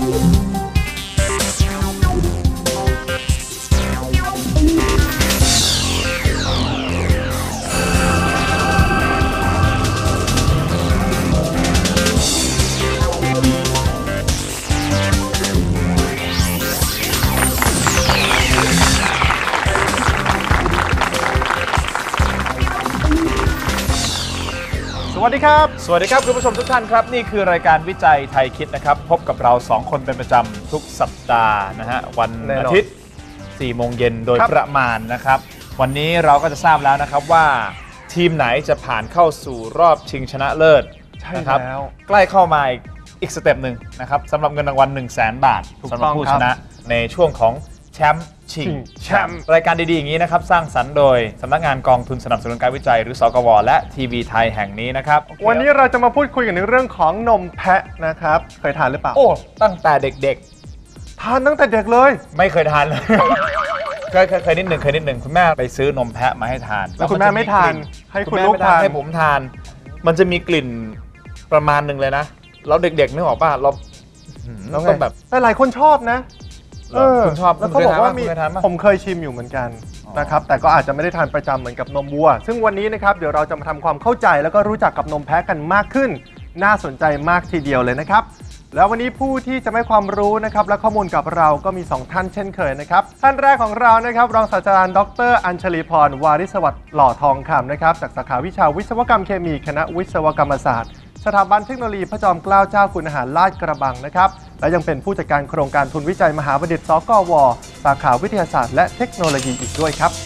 สวัสดีครับสวัสดีครับคุณผู้ชมทุกท่านครับนี่คือรายการวิจัยไทยคิดนะครับพบกับเรา2คนเป็นประจำทุกสัปดาห์นะฮะวันอาทิตย์4 โมงเย็นโดยประมาณนะครับวันนี้เราก็จะทราบแล้วนะครับว่าทีมไหนจะผ่านเข้าสู่รอบชิงชนะเลิศนะครับใกล้เข้ามาอีกสเต็ปหนึ่งนะครับสำหรับเงินรางวัล 100,000 บาทสำหรับผู้ชนะในช่วงของแชมป์ชิงแชมป์รายการดีๆอย่างนี้นะครับสร้างสรรค์โดยสำนักงานกองทุนสนับสนุนการวิจัยหรือสกวและทีวีไทยแห่งนี้นะครับวันนี้เราจะมาพูดคุยกันในเรื่องของนมแพะนะครับเคยทานหรือเปล่าโอ้ตั้งแต่เด็กๆทานตั้งแต่เด็กเลยไม่เคยทานเลย เคยนิดหนึ่งคุณแม่ไปซื้อนมแพะมาให้ทานแล้วคุณแม่ไม่ทานให้คุณลูกทานให้ผมทานมันจะมีกลิ่นประมาณหนึ่งเลยนะแล้วเด็กๆนึกออกป่ะเราต้องแบบหลายคนชอบนะคุณชอบแล้วเขาบอกว่าผมเคยชิมอยู่เหมือนกันนะครับแต่ก็อาจจะไม่ได้ทานประจำเหมือนกับนมวัวซึ่งวันนี้นะครับเดี๋ยวเราจะมาทำความเข้าใจแล้วก็รู้จักกับนมแพะกันมากขึ้นน่าสนใจมากทีเดียวเลยนะครับแล้ววันนี้ผู้ที่จะให้ความรู้นะครับและข้อมูลกับเราก็มี2ท่านเช่นเคยนะครับท่านแรกของเรานะครับรองศาสตราจารย์ดร.อัญชลีพรวาริสวัสดิ์หล่อทองคำนะครับจากสาขาวิชาวิศวกรรมเคมีคณะวิศวกรรมศาสตร์สถาบันเทคโนโลยีพระจอมเกล้าเจ้าคุณทหารลาดกระบังนะครับและยังเป็นผู้จัดการโครงการทุนวิจัยมหาบัณฑิตสกวสาขาวิทยาศาสตร์และเทคโนโลยีอีกด้วยครับ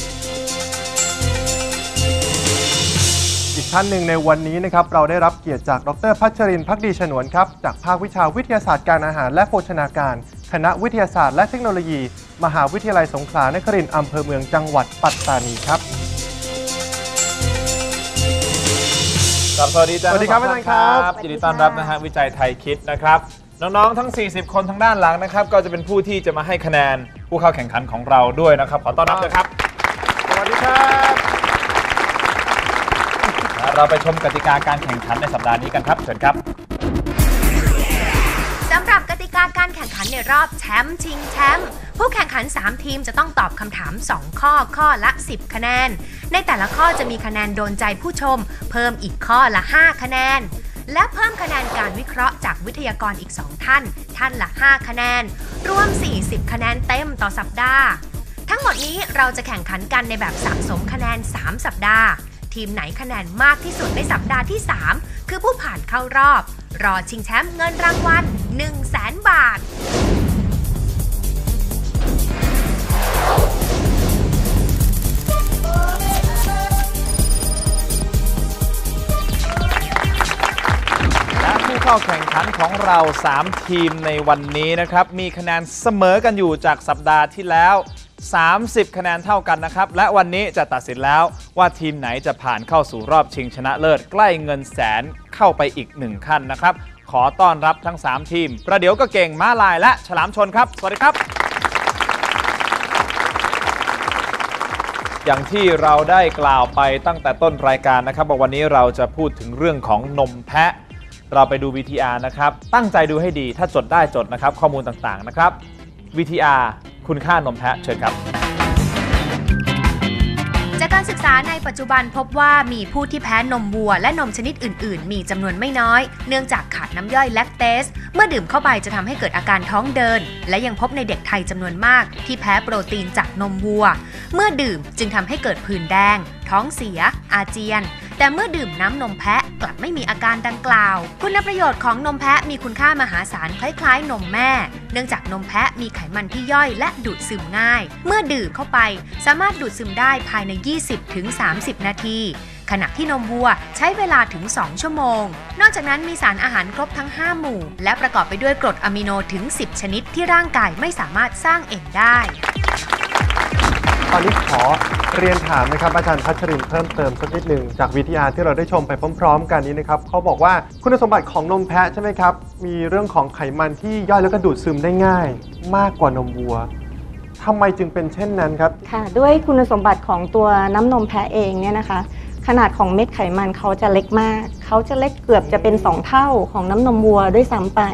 อีกท่านหนึ่งในวันนี้นะครับเราได้รับเกียรติจากดร.พัชรินทร์ภักดีฉนวนครับจากภาควิชาวิทยาศาสตร์การอาหารและโภชนาการคณะวิทยาศาสตร์และเทคโนโลยีมหาวิทยาลัยสงขลานครินทร์อำเภอเมืองจังหวัดปัตตานีครับสวัสดีครับอาจารย์ครับยินดีต้อนรับนะฮะวิจัยไทยคิดนะครับน้องๆทั้ง40คนทางด้านหลังนะครับก็จะเป็นผู้ที่จะมาให้คะแนนผู้เข้าแข่งขันของเราด้วยนะครับขอต้อนรับเลยครับสวัสดีครับเราไปชมกติกาการแข่งขันในสัปดาห์นี้กันครับเชิญครับสำหรับกติกาการแข่งขันในรอบแชมป์ชิงแชมป์ผู้แข่งขัน3ทีมจะต้องตอบคำถาม2ข้อละ10คะแนนในแต่ละข้อจะมีคะแนนโดนใจผู้ชมเพิ่มอีกข้อละ5คะแนนและเพิ่มคะแนนการวิเคราะห์จากวิทยากรอีก2ท่านละ5คะแนนรวม40คะแนนเต็มต่อสัปดาห์ทั้งหมดนี้เราจะแข่งขันกันในแบบสะสมคะแนน3สัปดาห์ทีมไหนคะแนนมากที่สุดในสัปดาห์ที่3คือผู้ผ่านเข้ารอบรอชิงแชมป์เงินรางวัล 100,000 บาทและผู้เข้าแข่งขันของเรา3ทีมในวันนี้นะครับมีคะแนนเสมอกันอยู่จากสัปดาห์ที่แล้ว30คะแนนเท่ากันนะครับและวันนี้จะตัดสินแล้วว่าทีมไหนจะผ่านเข้าสู่รอบชิงชนะเลิศใกล้เงินแสนเข้าไปอีก1ขั้นนะครับขอต้อนรับทั้ง3ทีมประเดี๋ยวก็เก่งม้าลายและฉลามชนครับสวัสดีครับอย่างที่เราได้กล่าวไปตั้งแต่ต้นรายการนะครับว่าวันนี้เราจะพูดถึงเรื่องของนมแพะเราไปดู VTR นะครับตั้งใจดูให้ดีถ้าจดได้จดนะครับข้อมูลต่างๆนะครับ VTR คุณค่านมแพะเชิญครับจากการศึกษาในปัจจุบันพบว่ามีผู้ที่แพ้นมวัวและนมชนิดอื่นๆมีจำนวนไม่น้อยเนื่องจากขาดน้ำย่อยแลคเตสเมื่อดื่มเข้าไปจะทำให้เกิดอาการท้องเดินและยังพบในเด็กไทยจำนวนมากที่แพ้โปรตีนจากนมวัวเมื่อดื่มจึงทำให้เกิดผื่นแดงท้องเสียอาเจียนแต่เมื่อดื่มน้ำนมแพะกลับไม่มีอาการดังกล่าวคุณประโยชน์ของนมแพะมีคุณค่ามหาศาลคล้ายๆนมแม่เนื่องจากนมแพะมีไขมันที่ย่อยและดูดซึมง่ายเมื่อดื่มเข้าไปสามารถดูดซึมได้ภายใน 20-30 นาทีขณะที่นมวัวใช้เวลาถึง2ชั่วโมงนอกจากนั้นมีสารอาหารครบทั้ง5หมู่และประกอบไปด้วยกรดอะมิโนถึง10ชนิดที่ร่างกายไม่สามารถสร้างเองได้ตอนนี้ขอเรียนถามนะครับอาจารย์พัชรินทร์เพิ่มเติมสักนิดหนึ่งจากวิทยาที่เราได้ชมไปพร้อมๆกันนี้นะครับเขาบอกว่าคุณสมบัติของนมแพะใช่ไหมครับมีเรื่องของไขมันที่ย่อยแล้วก็ดูดซึมได้ง่ายมากกว่านมวัวทำไมจึงเป็นเช่นนั้นครับค่ะด้วยคุณสมบัติของตัวน้ำนมแพะเองเนี่ยนะคะขนาดของเม็ดไขมันเขาจะเล็กมากเขาจะเล็กเกือบจะเป็น2เท่าของน้ำนมวัวด้วยซ้ำไป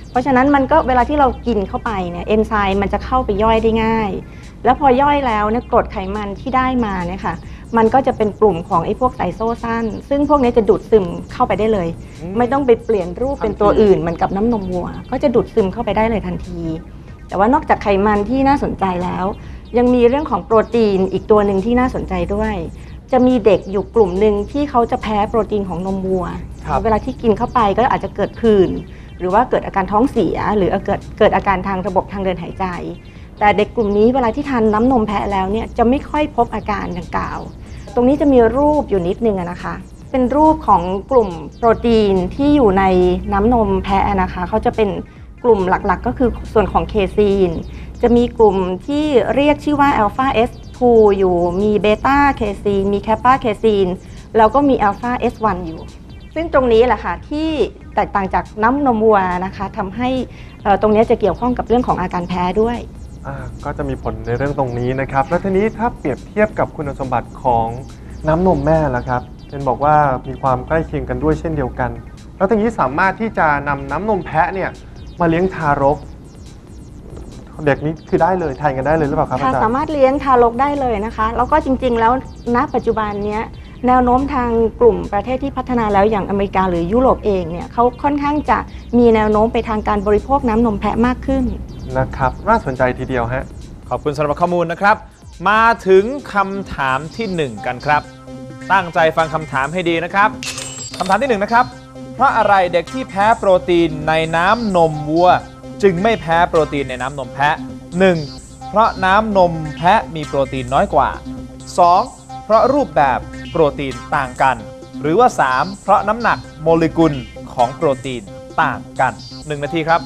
เพราะฉะนั้นมันก็เวลาที่เรากินเข้าไปเนี่ยเอนไซม์มันจะเข้าไปย่อยได้ง่ายแล้วพอย่อยแล้วเนี่ยกรดไขมันที่ได้มาเนี่ยค่ะมันก็จะเป็นกลุ่มของไอ้พวกไซโซซันซึ่งพวกนี้จะดูดซึมเข้าไปได้เลยไม่ต้องไปเปลี่ยนรูปเป็นตัวอื่นเหมือนกับน้ำนมวัวก็จะดูดซึมเข้าไปได้เลยทันทีแต่ว่านอกจากไขมันที่น่าสนใจแล้วยังมีเรื่องของโปรตีนอีกตัวหนึ่งที่น่าสนใจด้วยจะมีเด็กอยู่กลุ่มหนึ่งที่เขาจะแพ้โปรตีนของนมวัวเวลาที่กินเข้าไปก็อาจจะเกิดผื่นหรือว่าเกิดอาการท้องเสียหรือเกิดอาการทางระบบทางเดินหายใจแต่เด็กกลุ่มนี้เวลาที่ทานน้ำนมแพะแล้วเนี่ยจะไม่ค่อยพบอาการดังกล่าวตรงนี้จะมีรูปอยู่นิดนึงนะคะเป็นรูปของกลุ่มโปรตีนที่อยู่ในน้ำนมแพะนะคะเขาจะเป็นกลุ่มหลักๆก็คือส่วนของเคซีนจะมีกลุ่มที่เรียกชื่อว่าอัลฟา S2 อยู่มีเบต้าเคซีนมีแคปปาเคซีนแล้วก็มีอัลฟา S1 อยู่ซึ่งตรงนี้แหละค่ะที่แตกต่างจากน้ำนมวัวนะคะทำให้ตรงนี้จะเกี่ยวข้องกับเรื่องของอาการแพ้ด้วยก็จะมีผลในเรื่องตรงนี้นะครับแล้วทีนี้ถ้าเปรียบเทียบกับคุณสมบัติของน้ำนมแม่ล่ะครับเจนบอกว่ามีความใกล้เคียงกันด้วยเช่นเดียวกันแล้วทีนี้สามารถที่จะนำน้ำนมแพะเนี่ยมาเลี้ยงทารกเด็กนี้คือได้เลยทานกันได้เลยหรือเปล่าครับอาจารย์สามารถเลี้ยงทารกได้เลยนะคะแล้วก็จริงๆแล้วณปัจจุบันนี้แนวโน้มทางกลุ่มประเทศที่พัฒนาแล้วอย่างอเมริกาหรือยุโรปเองเนี่ยเขาค่อนข้างจะมีแนวโน้มไปทางการบริโภคน้ำนมแพะมากขึ้นนะครับน่าสนใจทีเดียวฮะขอบคุณสำหรับข้อมูลนะครับมาถึงคำถามที่ 1 กันครับตั้งใจฟังคำถามให้ดีนะครับคำถามที่ 1นะครับเพราะอะไรเด็กที่แพ้โปรตีนในน้ำนมวัวจึงไม่แพ้โปรตีนในน้ำนมแพะ 1. เพราะน้ำนมแพะมีโปรตีนน้อยกว่า 2. เพราะรูปแบบโปรตีนต่างกันหรือว่า 3. เพราะน้ำหนักโมเลกุลของโปรตีนต่างกัน1 นาทีครับ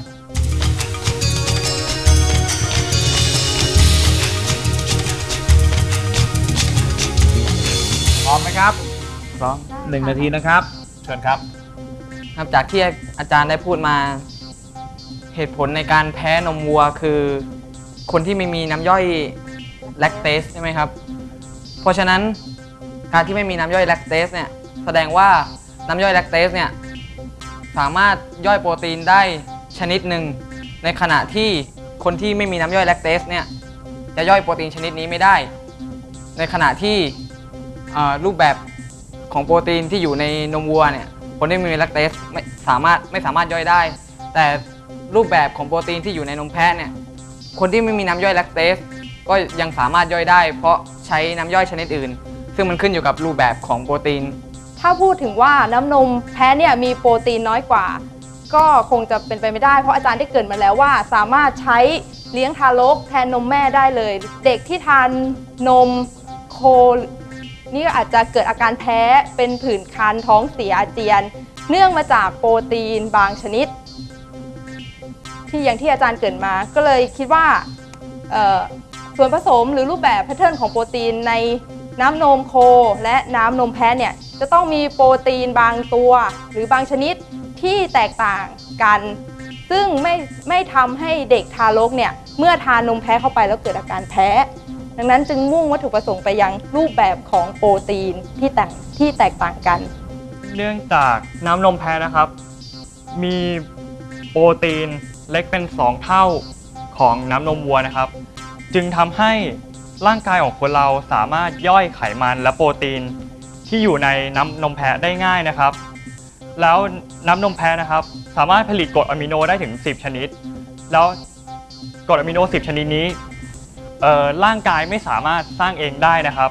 พร้อมไหมครับพร้อม1 นาทีนะครับเชิญครับครับจากที่อาจารย์ได้พูดมาเหตุผลในการแพ้นมวัวคือคนที่ไม่มีน้ำย่อยแลคเตสใช่ไหมครับเพราะฉะนั้นการที่ไม่มีน้ำย่อยแลคเตสเนี่ยแสดงว่าน้ำย่อยแลคเตสเนี่ยสามารถย่อยโปรตีนได้ชนิดหนึ่งในขณะที่คนที่ไม่มีน้ำย่อยแลคเตสเนี่ยจะย่อยโปรตีนชนิดนี้ไม่ได้ในขณะที่รูปแบบของโปรตีนที่อยู่ในนมวัวเนี่ยคนที่ไม่มีแลคเตสไม่สามารถย่อยได้แต่รูปแบบของโปรตีนที่อยู่ในนมแพะเนี่ยคนที่ไม่มีน้ำย่อยแลคเตสก็ยังสามารถย่อยได้เพราะใช้น้ำย่อยชนิดอื่นซึ่งมันขึ้นอยู่กับรูปแบบของโปรตีนถ้าพูดถึงว่าน้ำนมแพะเนี่ยมีโปรตีนน้อยกว่าก็คงจะเป็นไปไม่ได้เพราะอาจารย์ได้เกริ่นมาแล้วว่าสามารถใช้เลี้ยงทารกแทนนมแม่ได้เลยเด็กที่ทานนมโคนี่อาจจะเกิดอาการแพ้เป็นผื่นคันท้องเสียอาเจียนเนื่องมาจากโปรตีนบางชนิดที่อย่างที่อาจารย์เกริ่นมาก็เลยคิดว่าส่วนผสมหรือรูปแบบแพทเทิร์นของโปรตีนในน้ำนมโคและน้ำนมแพะเนี่ยจะต้องมีโปรตีนบางตัวหรือบางชนิดที่แตกต่างกันซึ่งไม่ทำให้เด็กทารกเนี่ยเมื่อทานนมแพะเข้าไปแล้วเกิดอาการแพ้ดังนั้นจึงมุ่งวัตถุประสงค์ไปยังรูปแบบของโปรตีนที่แตกต่างกันเนื่องจากน้ำนมแพะนะครับมีโปรตีนเล็กเป็น2 เท่าของน้ำนมวัวนะครับจึงทำให้ร่างกายของคนเราสามารถย่อยไขมันและโปรตีนที่อยู่ในน้ำนมแพะได้ง่ายนะครับแล้วน้ำนมแพะนะครับสามารถผลิตกรดอะมิโนได้ถึง10 ชนิดแล้วกรดอะมิโน10 ชนิดนี้ร่างกายไม่สามารถสร้างเองได้นะครับ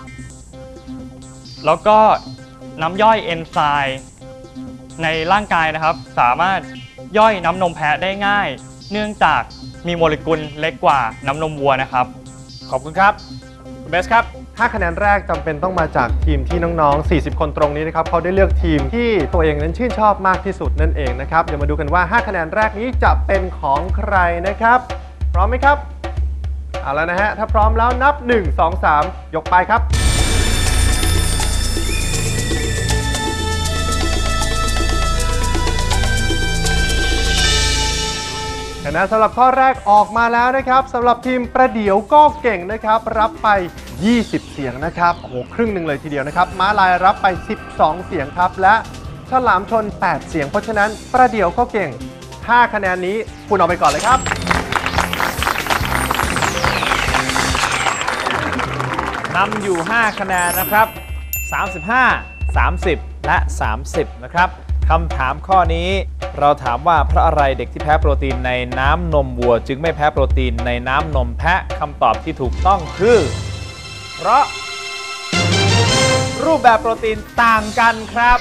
แล้วก็น้ำย่อยเอนไซม์ในร่างกายนะครับสามารถย่อยน้ำนมแพะได้ง่ายเนื่องจากมีโมเลกุลเล็กกว่าน้ำนมวัวนะครับขอบคุณครับคุณเบสครับ 5 คะแนนแรกจำเป็นต้องมาจากทีมที่น้องๆ40 คนตรงนี้นะครับเขาได้เลือกทีมที่ตัวเองนั้นชื่นชอบมากที่สุดนั่นเองนะครับเดี๋ยวมาดูกันว่า5 คะแนนแรกนี้จะเป็นของใครนะครับพร้อมไหมครับเอาแล้วนะฮะถ้าพร้อมแล้วนับ1 2 3ยกไปครับคะแนนสำหรับข้อแรกออกมาแล้วนะครับสำหรับทีมประเดี๋ยวก็เก่งนะครับรับไป20 เสียงนะครับโอ้โหครึ่งหนึ่งเลยทีเดียวนะครับม้าลายรับไป12 เสียงครับและฉลามชน8 เสียงเพราะฉะนั้นประเดี๋ยวก็เก่ง 5 คะแนนนี้คุณเอาไปก่อนเลยครับนำอยู่ 5 คะแนนนะครับ 35 30 และ 30 นะครับคำถามข้อนี้เราถามว่าเพราะอะไรเด็กที่แพ้โปรตีนในน้ำนมวัวจึงไม่แพ้โปรตีนในน้ำนมแพะคำตอบที่ถูกต้องคือเพราะรูปแบบโปรตีนต่างกันครับ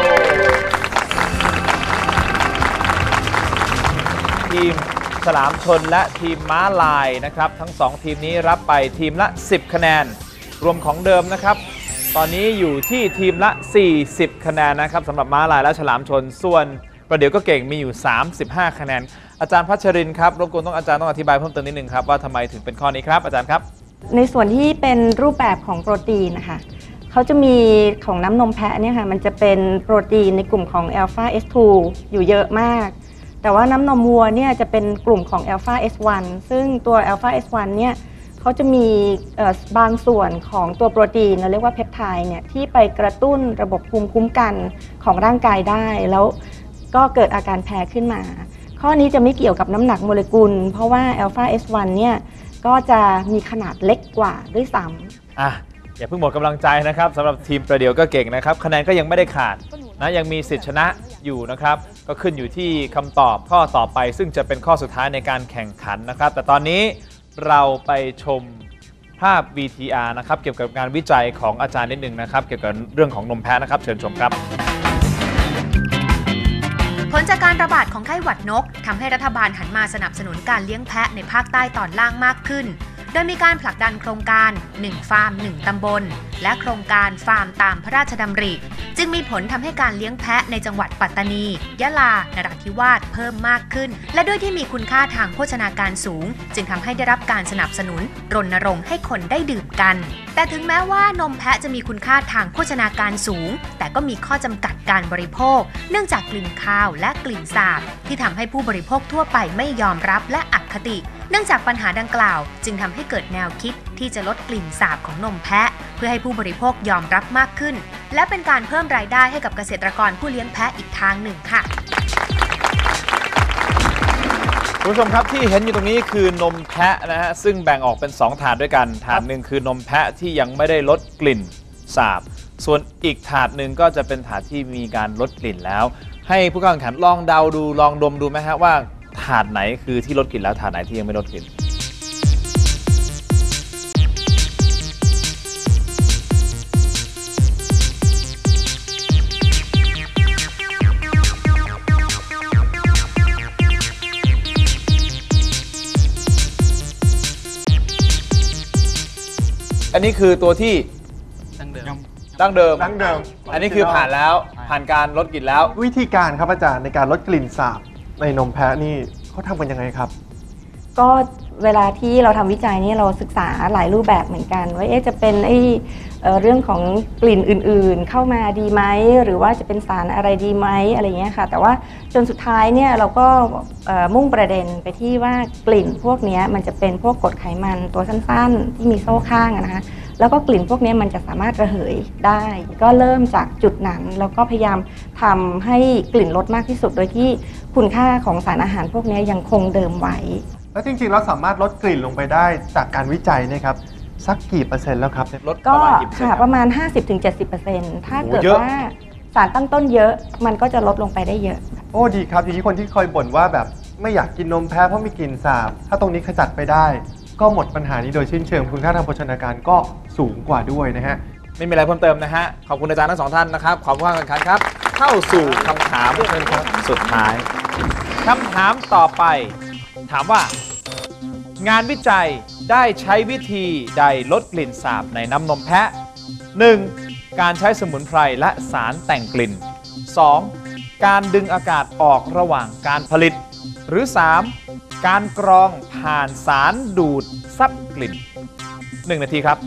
ทีมฉลามชนและทีมม้าลายนะครับทั้ง2ทีมนี้รับไปทีมละ10 คะแนนรวมของเดิมนะครับตอนนี้อยู่ที่ทีมละ40 คะแนนนะครับสำหรับม้าลายและฉลามชนส่วนประเดี๋ยวก็เก่งมีอยู่35 คะแนนอาจารย์พัชรินทร์ครับรบกวนอาจารย์ต้องอธิบายเพิ่มเติมนิดนึงครับว่าทำไมถึงเป็นข้อนี้ครับอาจารย์ครับในส่วนที่เป็นรูปแบบของโปรตีนนะคะเขาจะมีของน้ำนมแพะเนี่ยค่ะมันจะเป็นโปรตีนในกลุ่มของ Alpha S2 อยู่เยอะมากแต่ว่าน้ำนมวัวเนี่ยจะเป็นกลุ่มของ Alpha S1 ซึ่งตัว Alpha S1 เนี่ยเขาจะมีบางส่วนของตัวโปรตีนเราเรียกว่าเพปไทด์เนี่ยที่ไปกระตุ้นระบบภูมิคุ้มกันของร่างกายได้แล้วก็เกิดอาการแพ้ขึ้นมาข้อนี้จะไม่เกี่ยวกับน้ำหนักโมเลกุลเพราะว่า Alpha S1 เนี่ยก็จะมีขนาดเล็กกว่าด้วยซ้ำอย่าเพิ่งหมดกำลังใจนะครับสำหรับทีมประเดี๋ยวก็เก่งนะครับคะแนนก็ยังไม่ได้ขาดนะยังมีสิทธิชนะอยู่นะครับก็ขึ้นอยู่ที่คำตอบข้อต่อไปซึ่งจะเป็นข้อสุดท้ายในการแข่งขันนะครับแต่ตอนนี้เราไปชมภาพ VTR นะครับเกี่ยวกับงานวิจัยของอาจารย์นิดนึงนะครับเกี่ยวกับเรื่องของนมแพะนะครับเชิญชมครับผลจากการระบาดของไข้หวัดนกทำให้รัฐบาลหันมาสนับสนุนการเลี้ยงแพะในภาคใต้ตอนล่างมากขึ้นโดยมีการผลักดันโครงการ1ฟาร์ม1ตำบลและโครงการฟาร์มตามพระราชดำริจึงมีผลทำให้การเลี้ยงแพะในจังหวัดปัตตานียะลานราธิวาสเพิ่มมากขึ้นและด้วยที่มีคุณค่าทางโภชนาการสูงจึงทำให้ได้รับการสนับสนุนรณรงค์ให้คนได้ดื่มกันแต่ถึงแม้ว่านมแพะจะมีคุณค่าทางโภชนาการสูงแต่ก็มีข้อจำกัดการบริโภคเนื่องจากกลิ่นคาวและกลิ่นสาบที่ทำให้ผู้บริโภคทั่วไปไม่ยอมรับและอคติเนื่องจากปัญหาดังกล่าวจึงทำให้เกิดแนวคิดที่จะลดกลิ่นสาบของนมแพะเพื่อให้ผู้บริโภคยอมรับมากขึ้นและเป็นการเพิ่มรายได้ให้กับเกษตรกรผู้เลี้ยงแพะอีกทางหนึ่งค่ะคุณผู้ชมครับที่เห็นอยู่ตรงนี้คือนมแพะนะฮะซึ่งแบ่งออกเป็น2ถาดด้วยกันถาดหนึ่งคือนมแพะที่ยังไม่ได้ลดกลิ่นสาบส่วนอีกถาดหนึ่งก็จะเป็นถาดที่มีการลดกลิ่นแล้วให้ผู้เข้าแข่งขันลองเดาดูลองดมดูไหมฮะว่าถาดไหนคือที่ลดกลิ่นแล้วถาดไหนที่ยังไม่ลดกลิ่นอันนี้คือตัวที่ดั้งเดิมอันนี้คือผ่านแล้วผ่านการลดกลิ่นแล้ววิธีการครับอาจารย์ในการลดกลิ่นสาบในนมแพะนี่เขาทำกันยังไงครับก็เวลาที่เราทำวิจัยนี่เราศึกษาหลายรูปแบบเหมือนกันว่าจะเป็นเรื่องของกลิ่นอื่นๆเข้ามาดีไหมหรือว่าจะเป็นสารอะไรดีไหมอะไรเงี้ยค่ะแต่ว่าจนสุดท้ายเนี่ยเราก็มุ่งประเด็นไปที่ว่ากลิ่นพวกนี้มันจะเป็นพวกกรดไขมันตัวสั้นๆที่มีโซ่ข้างนะคะแล้วก็กลิ่นพวกนี้มันจะสามารถระเหยได้ก็เริ่มจากจุดนั้นแล้วก็พยายามทำให้กลิ่นลดมากที่สุดโดยที่คุณค่าของสารอาหารพวกนี้ยังคงเดิมไว้แล้วจริงๆเราสามารถลดกลิ่นลงไปได้จากการวิจัยนะครับสักกี่เปอร์เซ็นต์แล้วครับลดประมาณกี่เปอร์เซ็นต์ค่ะประมาณ 50-70%ถ้าเกิดว่าสารตั้งต้นเยอะมันก็จะลดลงไปได้เยอะโอ้ดีครับทีนี้คนที่เคยบ่นว่าแบบไม่อยากกินนมแพะเพราะมีกลิ่นสาบถ้าตรงนี้ขจัดไปได้ก็หมดปัญหานี้โดยสิ้นเชิงคุณค่าทางโภชนาการก็สูงกว่าด้วยนะฮะไม่มีอะไรเพิ่มเติมนะฮะขอบคุณอาจารย์ทั้ง2ท่านนะครับขอบคุณกันครับเข้าสู่คำถามสุดท้ายคำถามต่อไปถามว่างานวิจัยได้ใช้วิธีใดลดกลิ่นสาบในน้ำนมแพะ 1. การใช้สมุนไพรและสารแต่งกลิ่น 2. การดึงอากาศออกระหว่างการผลิตหรือ 3. การกรองผ่านสารดูดซับกลิ่น 1 นาทีครับ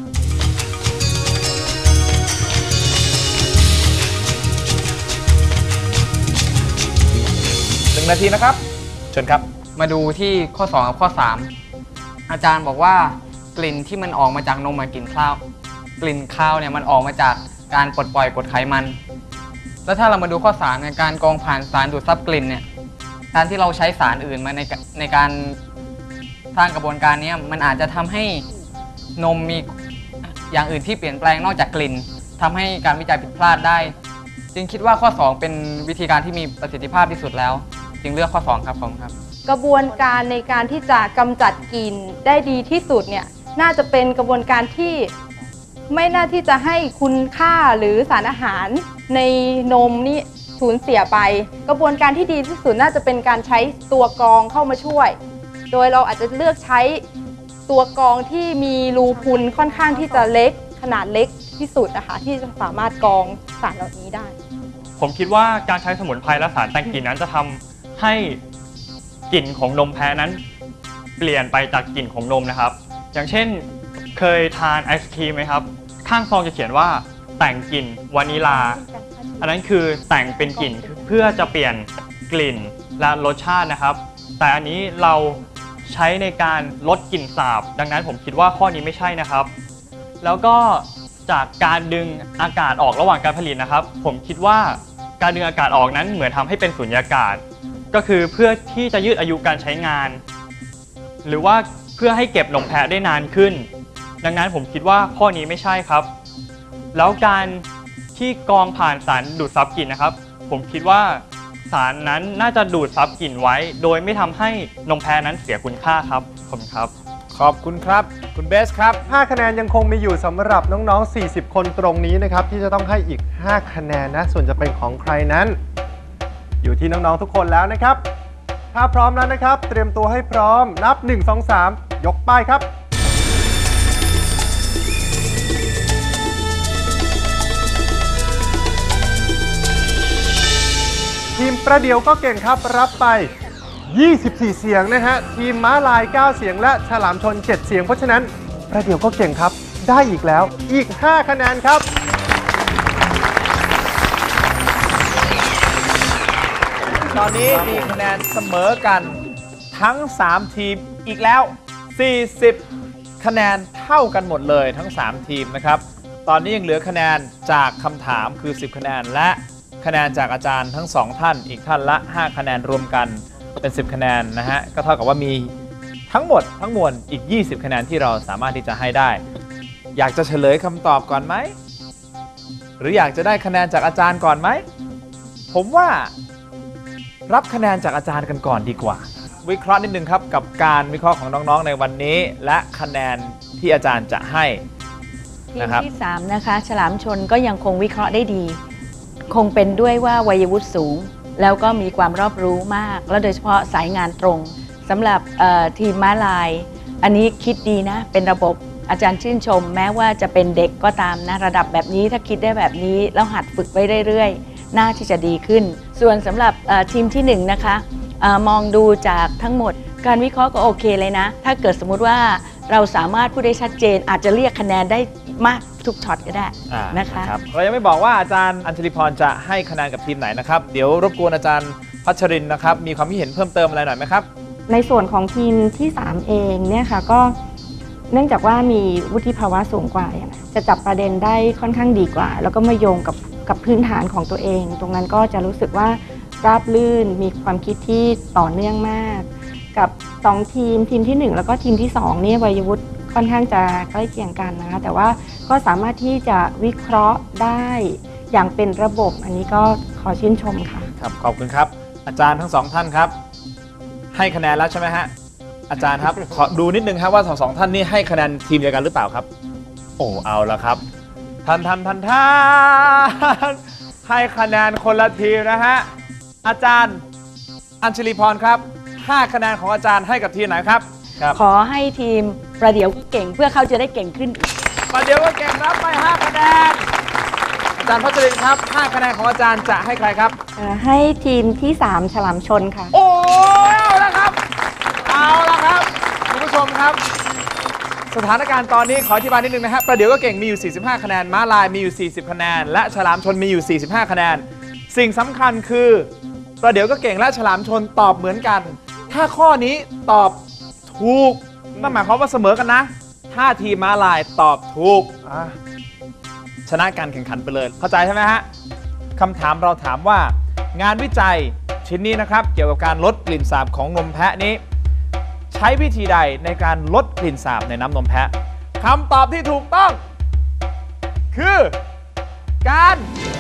1 นาทีนะครับเชิญครับมาดูที่ข้อ2กับข้อ3อาจารย์บอกว่ากลิ่นที่มันออกมาจากนมกลิ่นข้าวกลิ่นข้าวเนี่ยมันออกมาจากการปลดปล่อยกรดไขมันแล้วถ้าเรามาดูข้อ3ในการกรองผ่านสารดูดซับกลิ่นเนี่ยอการที่เราใช้สารอื่นมาในการสร้างกระบวนการนี้มันอาจจะทำให้นมมีอย่างอื่นที่เปลี่ยนแปลงนอกจากกลิ่นทำให้การวิจัยผิดพลาดได้จึงคิดว่าข้อ 2 เป็นวิธีการที่มีประสิทธิภาพที่สุดแล้วจึงเลือกข้อ 2 ครับผมครับกระบวนการในการที่จะกำจัดกลิ่นได้ดีที่สุดเนี่ยน่าจะเป็นกระบวนการที่ไม่น่าที่จะให้คุณค่าหรือสารอาหารในนมนี่สูญเสียไปกระบวนการที่ดีที่สุดน่าจะเป็นการใช้ตัวกรองเข้ามาช่วยโดยเราอาจจะเลือกใช้ตัวกรองที่มีรูพุนค่อนข้างที่จะเล็กขนาดเล็กที่สุดนะคะที่จะสามารถกรองสารเหล่านี้ได้ผมคิดว่าการใช้สมุนไพรและสารแต่งกลิ่นนั้นจะทำให้กลิ่นของนมแพะนั้นเปลี่ยนไปจากกลิ่นของนมนะครับอย่างเช่นเคยทานไอศครีมไหมครับข้างซองจะเขียนว่าแต่งกลิ่นวานิลาอันนั้นคือแต่งเป็นกลิ่นเพื่อจะเปลี่ยนกลิ่นและรสชาตินะครับแต่อันนี้เราใช้ในการลดกลิ่นสาบดังนั้นผมคิดว่าข้อนี้ไม่ใช่นะครับแล้วก็จากการดึงอากาศออกระหว่างการผลิตนะครับผมคิดว่าการดึงอากาศออกนั้นเหมือนทำให้เป็นสุญญากาศก็คือเพื่อที่จะยืดอายุการใช้งานหรือว่าเพื่อให้เก็บนมแพะได้นานขึ้นดังนั้นผมคิดว่าข้อนี้ไม่ใช่ครับแล้วการที่กรองผ่านสารดูดซับกลิ่นนะครับผมคิดว่าสารนั้นน่าจะดูดซับกลิ่นไว้โดยไม่ทำให้นมแพะนั้นเสียคุณค่าครับขอบคุณครับขอบคุณครับคุณเบสครับ 5คะแนนยังคงมีอยู่สำหรับน้องๆ40คนตรงนี้นะครับที่จะต้องให้อีก5คะแนนนะส่วนจะเป็นของใครนั้นอยู่ที่น้องๆทุกคนแล้วนะครับถ้าพร้อมแล้วนะครับเตรียมตัวให้พร้อมนับ1 2 3ยกป้ายครับทีมประเดี๋ยวก็เก่งครับรับไป24 เสียงนะฮะทีมม้าลาย9 เสียงและฉลามชน7 เสียงเพราะฉะนั้นประเดี๋ยวก็เก่งครับได้อีกแล้วอีก5คะแนนครับตอนนี้มีคะแนนเสมอกันทั้ง3ทีมอีกแล้ว40คะแนนเท่ากันหมดเลยทั้ง3ทีมนะครับตอนนี้ยังเหลือคะแนนจากคำถามคือ10คะแนนและคะแนนจากอาจารย์ทั้ง2ท่านอีกท่านละ5คะแนนรวมกันเป็น10คะแนนนะฮะก็เท่ากับว่ามีทั้งหมดทั้งมวลอีก20คะแนนที่เราสามารถที่จะให้ได้อยากจะเฉลยคำตอบก่อนไหมหรืออยากจะได้คะแนนจากอาจารย์ก่อนไหมผมว่ารับคะแนนจากอาจารย์กันก่อนดีกว่าวิเคราะห์นิดนึงครับกับการวิเคราะห์ของน้องๆในวันนี้และคะแนนที่อาจารย์จะให้ทีมที่3นะคะฉลามชนก็ยังคงวิเคราะห์ได้ดีคงเป็นด้วยว่าวัยวุฒิสูงแล้วก็มีความรอบรู้มากแล้วโดยเฉพาะสายงานตรงสำหรับทีมม้าลายอันนี้คิดดีนะเป็นระบบอาจารย์ชื่นชมแม้ว่าจะเป็นเด็กก็ตามนะระดับแบบนี้ถ้าคิดได้แบบนี้แล้วหัดฝึกไปเรื่อยๆน่าที่จะดีขึ้นส่วนสำหรับทีมที่1นะคะมองดูจากทั้งหมดการวิเคราะห์ก็โอเคเลยนะถ้าเกิดสมมุติว่าเราสามารถพูดได้ชัดเจนอาจจะเรียกคะแนนได้มากทุกช็อตก็ได้นะคะเรายังไม่บอกว่าอาจารย์อัญชลีพรจะให้คะแนนกับทีมไหนนะครับเดี๋ยวรบกวนอาจารย์พัชรินทร์นะครับมีความคิดเห็นเพิ่มเติมอะไรหน่อยไหมครับในส่วนของทีมที่3เองเนี่ยค่ะก็เนื่องจากว่ามีวุฒิภาวะสูงกว่าจะจับประเด็นได้ค่อนข้างดีกว่าแล้วก็มาโยงกับพื้นฐานของตัวเองตรงนั้นก็จะรู้สึกว่าราบลื่นมีความคิดที่ต่อเนื่องมากกับ2ทีมที่1แล้วก็ทีมที่2นี่วัยวุฒิค่อนข้างจะใกล้เคียงกันนะคะแต่ว่าก็สามารถที่จะวิเคราะห์ได้อย่างเป็นระบบอันนี้ก็ขอชื่นชมค่ะครับขอบคุณครับอาจารย์ทั้ง2ท่านครับให้คะแนนแล้วใช่ไหมฮะอาจารย์ครับ ขอดูนิดนึงครับว่า2ท่านนี้ให้คะแนนทีมเดียวกันหรือเปล่าครับโอ้เอาละครับท่านให้คะแนนคนละทีมนะฮะอาจารย์อัญชลีพรครับ5คะแนนของอาจารย์ให้กับทีมไหนครับขอให้ทีมประเดี๋ยวเก่งเพื่อเขาจะได้เก่งขึ้นประเดี๋ยวก็เก่งรับไป5คะแนนอาจารย์พัชรินทร์ครับ5คะแนนของอาจารย์จะให้ใครครับให้ทีมที่3ฉลามชนค่ะโอ้เอาละครับคุณผู้ชมครับสถานการณ์ตอนนี้ขออธิบายนิดนึงนะครับประเดี๋ยวก็เก่งมีอยู่45คะแนนม้าลายมีอยู่40คะแนนและฉลามชนมีอยู่45คะแนนสิ่งสำคัญคือประเดี๋ยวก็เก่งและฉลามชนตอบเหมือนกันถ้าข้อนี้ตอบถูกนั่นหมายความว่าเสมอกันนะถ้าทีมม้าลายตอบถูกชนะการแข่งขันไปเลยเข้าใจใช่ไหมฮะคำถามเราถามว่างานวิจัยชิ้นนี้นะครับเกี่ยวกับการลดกลิ่นสาบของนมแพะนี้ ใช้วิธีใดในการลดกลิ่นสาบในน้ำนมแพะคำตอบที่ถูกต้องคือการ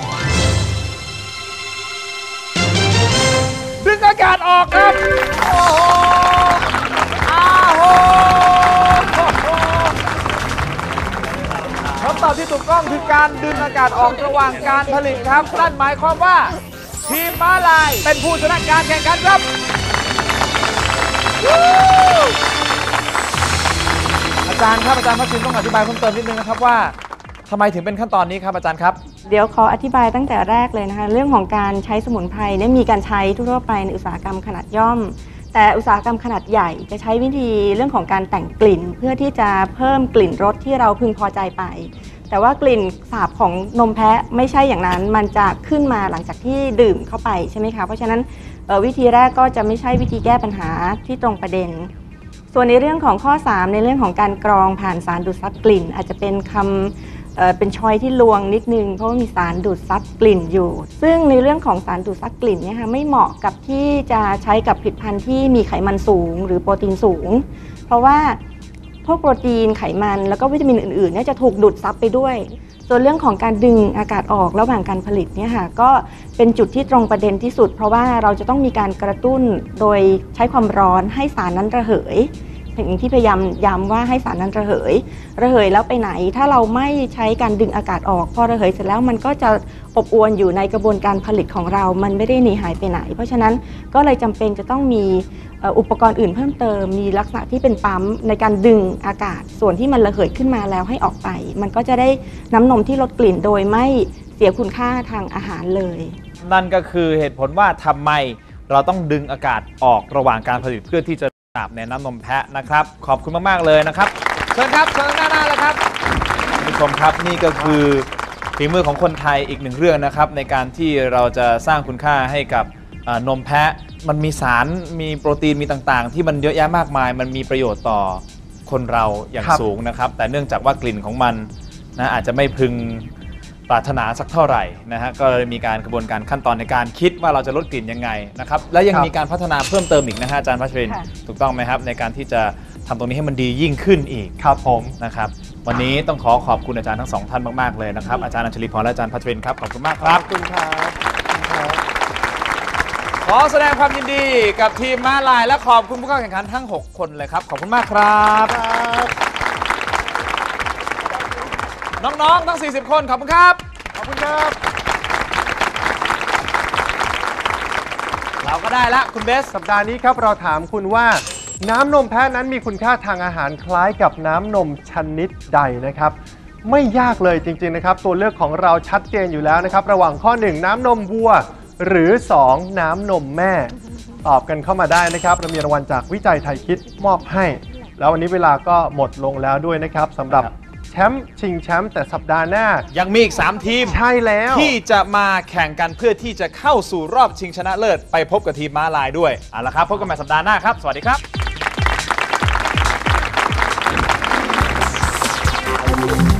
ดึงอากาศออกครับโอ้โหอ้าวโหคำตอบที่ถูกต้องคือการดึงอากาศออกระหว่างการผลิตครับนั่นหมายความว่าทีมม้าลายเป็นผู้ชนะการแข่งขันครับอาจารย์ครับอาจารย์พัชรินต้องอธิบายเพิ่มเติมนิดนึงนะครับว่าทำไมถึงเป็นขั้นตอนนี้ครับอาจารย์ครับเดี๋ยวขออธิบายตั้งแต่แรกเลยนะคะเรื่องของการใช้สมุนไพรเนี่ยมีการใช้ทั่วไปในอุตสาหกรรมขนาดย่อมแต่อุตสาหกรรมขนาดใหญ่จะใช้วิธีเรื่องของการแต่งกลิ่นเพื่อที่จะเพิ่มกลิ่นรสที่เราพึงพอใจไปแต่ว่ากลิ่นสาบของนมแพะไม่ใช่อย่างนั้นมันจะขึ้นมาหลังจากที่ดื่มเข้าไปใช่ไหมคะเพราะฉะนั้นวิธีแรกก็จะไม่ใช่วิธีแก้ปัญหาที่ตรงประเด็นส่วนในเรื่องของข้อ3ในเรื่องของการกรองผ่านสารดูดซับกลิ่นอาจจะเป็นคำเป็นชอยที่ลวงนิดนึงเพราะว่ามีสารดูดซับกลิ่นอยู่ซึ่งในเรื่องของสารดูดซับกลิ่นเนี่ยค่ะไม่เหมาะกับที่จะใช้กับผลิตภัณฑ์ที่มีไขมันสูงหรือโปรตีนสูงเพราะว่าพวกโปรตีนไขมันแล้วก็วิตามินอื่นๆเนี่ยจะถูกดูดซับไปด้วยส่วนเรื่องของการดึงอากาศออกระหว่างการผลิตเนี่ยค่ะก็เป็นจุดที่ตรงประเด็นที่สุดเพราะว่าเราจะต้องมีการกระตุ้นโดยใช้ความร้อนให้สารนั้นระเหยอย่างที่พยายามย้ำว่าให้สารนั้นระเหยแล้วไปไหนถ้าเราไม่ใช้การดึงอากาศออกพอระเหยเสร็จแล้วมันก็จะอบอวลอยู่ในกระบวนการผลิตของเรามันไม่ได้หนีหายไปไหนเพราะฉะนั้นก็เลยจำเป็นจะต้องมีอุปกรณ์อื่นเพิ่มเติมมีลักษณะที่เป็นปั๊มในการดึงอากาศส่วนที่มันระเหยขึ้นมาแล้วให้ออกไปมันก็จะได้น้ำนมที่ลดกลิ่นโดยไม่เสียคุณค่าทางอาหารเลยนั่นก็คือเหตุผลว่าทำไมเราต้องดึงอากาศออกระหว่างการผลิตเพื่อที่จะในน้ำนมแพะนะครับขอบคุณมากๆเลยนะครับเชิญครับเชิญหน้าเลยครับคุณผู้ชมครับนี่ก็คือฝีมือของคนไทยอีกหนึ่งเรื่องนะครับในการที่เราจะสร้างคุณค่าให้กับนมแพะมันมีสารมีโปรตีนมีต่างๆที่มันเยอะแยะมากมายมันมีประโยชน์ต่อคนเราอย่างสูงนะครับแต่เนื่องจากว่ากลิ่นของมันนะอาจจะไม่พึงปรารถนาสักเท่าไหร่นะฮะก็เลยมีการกระบวนการขั้นตอนในการคิดว่าเราจะลดกลิ่นยังไงนะครับและยังมีการพัฒนาเพิ่มเติมอีกนะฮะอาจารย์พัชรินทร์ถูกต้องไหมครับในการที่จะทำตรงนี้ให้มันดียิ่งขึ้นอีกครับผมนะครับวันนี้ต้องขอบคุณอาจารย์ทั้งสองท่านมากๆเลยนะครับอาจารย์อัญชลีพรและอาจารย์พัชรินทร์ครับขอบคุณมากครับขอบคุณครับขอแสดงความยินดีกับทีมม้าลายและขอบคุณผู้เข้าแข่งขันทั้ง6คนเลยครับขอบคุณมากครับน้องๆทั้ง40คนขอบคุณครับขอบคุณครับเราก็ได้ละคุณเบสสัปดาห์นี้ครับเราถามคุณว่าน้ำนมแพะนั้นมีคุณค่าทางอาหารคล้ายกับน้ำนมชนิดใดนะครับไม่ยากเลยจริงๆนะครับตัวเลือกของเราชัดเจนอยู่แล้วนะครับระหว่างข้อ1น้ำนมวัวหรือ2น้ำนมแม่ตอบกันเข้ามาได้นะครับเรามีรางวัลจากวิจัยไทยคิดมอบให้แล้ววันนี้เวลาก็หมดลงแล้วด้วยนะครับสำหรับแชมป์ชิงแชมป์แต่สัปดาห์หน้ายังมีอีก3ทีมใช่แล้วที่จะมาแข่งกันเพื่อที่จะเข้าสู่รอบชิงชนะเลิศไปพบกับทีมม้าลายด้วยเอาละครับพบกันใหม่สัปดาห์หน้าครับสวัสดีครับ